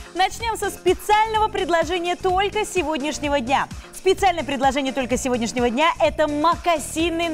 Начнем со специального предложения только сегодняшнего дня. Специальное предложение только сегодняшнего дня – это мокасины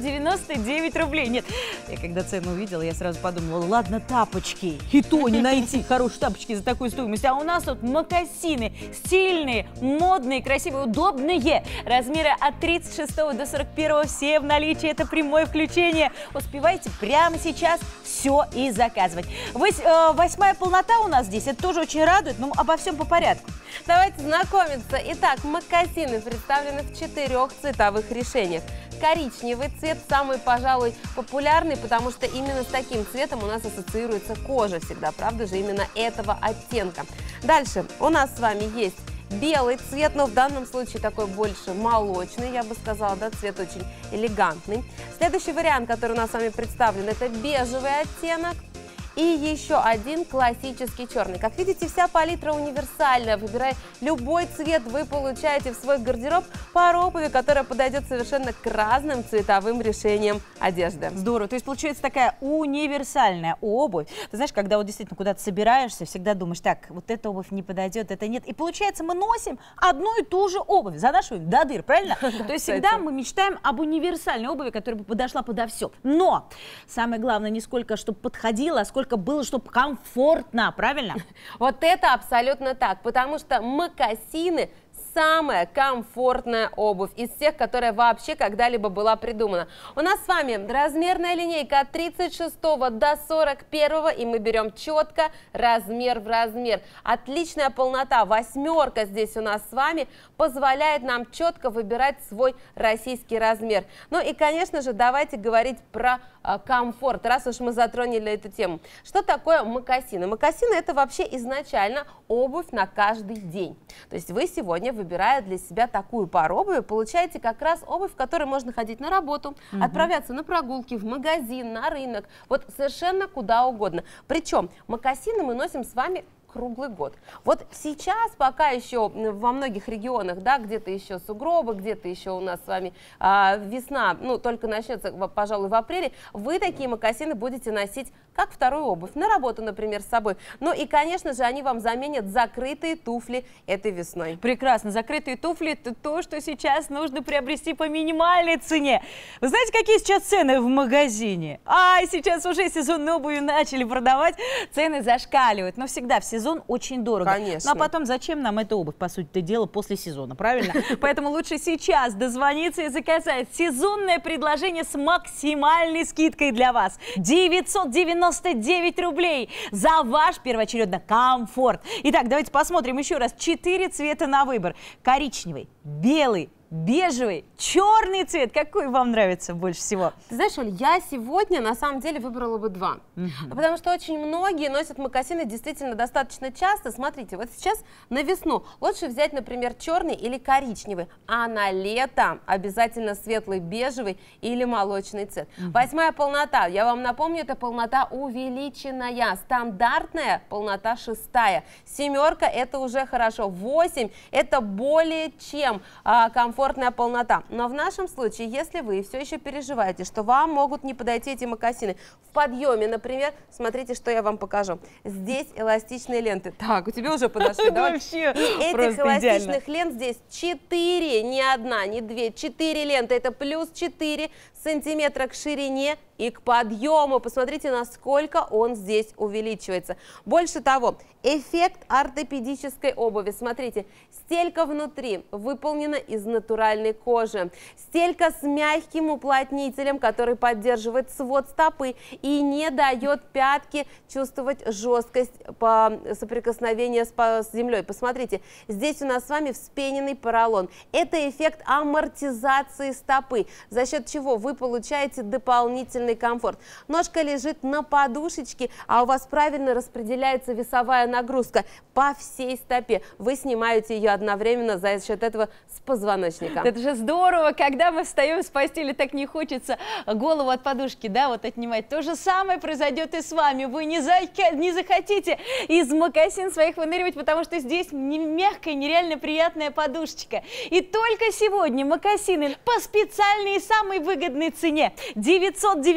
999 рублей. Нет, я когда цену увидела, я сразу подумала, ладно, тапочки, и то не найти хорошие тапочки за такую стоимость. А у нас тут мокасины стильные, модные, красивые, удобные. Размеры от 36 до 41 все в наличии. Это прямое включение. Успевайте прямо сейчас все и заказывать. Восьмая полнота у нас здесь. Это тоже очень радует, но обо всем по порядку. Давайте знакомиться. Итак, мокасины представлены в 4 цветовых решениях. Коричневый цвет самый, пожалуй, популярный, потому что именно с таким цветом у нас ассоциируется кожа всегда, правда же, именно этого оттенка. Дальше у нас с вами есть белый цвет, но в данном случае такой больше молочный, я бы сказала, да, цвет очень элегантный. Следующий вариант, который у нас с вами представлен, это бежевый оттенок. И еще один классический черный. Как видите, вся палитра универсальная. Выбирая любой цвет, вы получаете в свой гардероб пару обуви, которая подойдет совершенно к разным цветовым решениям одежды. Здорово. То есть получается такая универсальная обувь. Ты знаешь, когда вот действительно куда-то собираешься, всегда думаешь, так, вот эта обувь не подойдет, это нет. И получается, мы носим одну и ту же обувь, занашиваем до дыр, правильно? То есть всегда мы мечтаем об универсальной обуви, которая бы подошла подо все. Но самое главное, не сколько, чтобы подходила, а сколько было, чтобы комфортно, правильно? Вот это абсолютно так, потому что мокасины самая комфортная обувь из всех, которая вообще когда-либо была придумана. У нас с вами размерная линейка от 36 до 41, и мы берем четко размер в размер. Отличная полнота, восьмерка здесь у нас с вами позволяет нам четко выбирать свой российский размер. Ну и, конечно же, давайте говорить про комфорт, раз уж мы затронули эту тему. Что такое мокасины? Мокасины – это вообще изначально обувь на каждый день. То есть вы сегодня, выбирая для себя такую пару обуви, получаете как раз обувь, в которой можно ходить на работу, отправляться на прогулки, в магазин, на рынок, вот совершенно куда угодно. Причем мокасины мы носим с вами круглый год. Вот сейчас пока еще во многих регионах, да, где-то еще сугробы, где-то еще у нас с вами весна, ну, только начнется, пожалуй, в апреле, вы такие мокасины будете носить как вторую обувь, на работу, например, с собой. Ну и, конечно же, они вам заменят закрытые туфли этой весной. Прекрасно. Закрытые туфли – это то, что сейчас нужно приобрести по минимальной цене. Вы знаете, какие сейчас цены в магазине? Сейчас уже сезонную обувь начали продавать, цены зашкаливают. Но всегда в сезон очень дорого. Конечно. Ну а потом зачем нам эта обувь, по сути дела, после сезона, правильно? Поэтому лучше сейчас дозвониться и заказать сезонное предложение с максимальной скидкой для вас. 999 рублей за ваш первоочередно комфорт. Итак, давайте посмотрим еще раз. 4 цвета на выбор. Коричневый, белый, бежевый, черный цвет. Какой вам нравится больше всего? Ты знаешь, Оль, я сегодня на самом деле выбрала бы 2. Потому что очень многие носят мокасины действительно достаточно часто. Смотрите, вот сейчас на весну лучше взять, например, черный или коричневый, а на лето обязательно светлый бежевый или молочный цвет. Восьмая полнота, я вам напомню, это полнота увеличенная. Стандартная полнота 6. Семерка это уже хорошо. 8 это более чем комфортная полнота. Но в нашем случае, если вы все еще переживаете, что вам могут не подойти эти мокасины в подъеме, например, смотрите, что я вам покажу. Здесь эластичные ленты. Так, у тебя уже подошли, да? Вообще и этих эластичных лент здесь 4, не одна, не 2, 4 ленты. Это плюс 4 сантиметра к ширине и к подъему. Посмотрите, насколько он здесь увеличивается. Больше того, эффект ортопедической обуви. Смотрите, стелька внутри выполнена из натуральной кожи. Стелька с мягким уплотнителем, который поддерживает свод стопы и не дает пятке чувствовать жесткость по соприкосновению с землей. Посмотрите, здесь у нас с вами вспененный поролон. Это эффект амортизации стопы, за счет чего вы получаете дополнительный комфорт. Ножка лежит на подушечке, а у вас правильно распределяется весовая нагрузка по всей стопе. Вы снимаете ее одновременно за счет этого с позвоночника. Это же здорово, когда мы встаем с постели, так не хочется голову от подушки, да, вот отнимать. То же самое произойдет и с вами. Вы не захотите из мокасин своих выныривать, потому что здесь мягкая, нереально приятная подушечка. И только сегодня мокасины по специальной и самой выгодной цене 999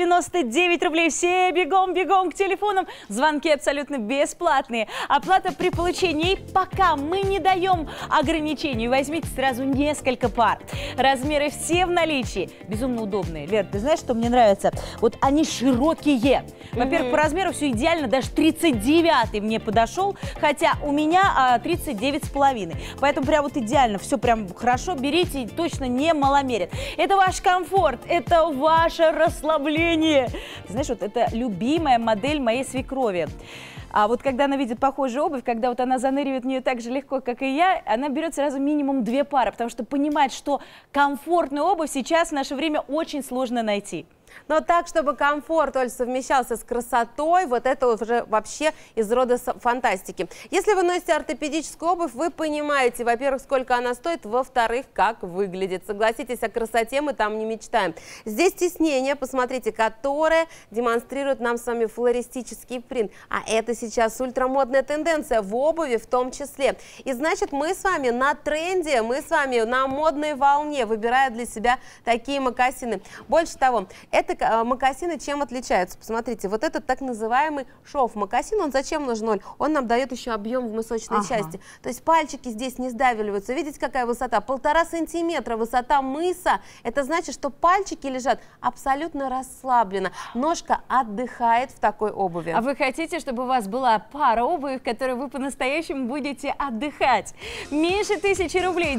999 рублей. Все бегом к телефонам. Звонки абсолютно бесплатные. Оплата при получении. Пока мы не даем ограничений, возьмите сразу несколько пар. Размеры все в наличии. Безумно удобные. Лер, ты знаешь, что мне нравится? Вот они широкие. Во-первых, по размеру все идеально. Даже 39-й мне подошел, хотя у меня 39,5. Поэтому прям вот идеально. Все прям хорошо. Берите, точно не маломерит. Это ваш комфорт, это ваше расслабление. Ты знаешь, вот это любимая модель моей свекрови. А вот когда она видит похожую обувь, когда вот она заныривает в нее так же легко, как и я, она берет сразу минимум 2 пары, потому что понимает, что комфортную обувь сейчас в наше время очень сложно найти. Но так, чтобы комфорт совмещался с красотой, вот это уже вообще из рода фантастики. Если вы носите ортопедическую обувь, вы понимаете, во-первых, сколько она стоит, во-вторых, как выглядит. Согласитесь, о красоте мы там не мечтаем. Здесь тиснение, посмотрите, которое демонстрирует нам с вами флористический принт. А это сейчас ультрамодная тенденция в обуви в том числе. И значит, мы с вами на тренде, мы с вами на модной волне, выбирая для себя такие мокасины. Больше того, это мокасины чем отличаются? Посмотрите, вот этот так называемый шов-мокасин, он зачем нужен, Оль? Он нам дает еще объем в мысочной части. То есть пальчики здесь не сдавливаются. Видите, какая высота? 1,5 сантиметра высота мыса. Это значит, что пальчики лежат абсолютно расслабленно. Ножка отдыхает в такой обуви. А вы хотите, чтобы у вас была пара обуви, в которой вы по-настоящему будете отдыхать? Меньше 1000 рублей,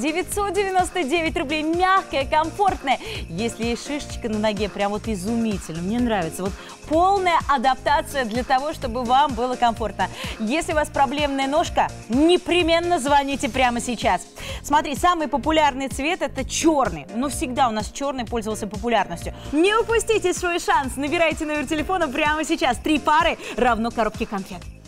999 рублей, мягкая, комфортная. Если есть шишечка на ноге, прям вот изумительно, мне нравится. Вот полная адаптация для того, чтобы вам было комфортно. Если у вас проблемная ножка, непременно звоните прямо сейчас. Смотри, самый популярный цвет — это черный. Но всегда у нас черный пользовался популярностью. Не упустите свой шанс. Набирайте номер телефона прямо сейчас. 3 пары равно коробке конфет.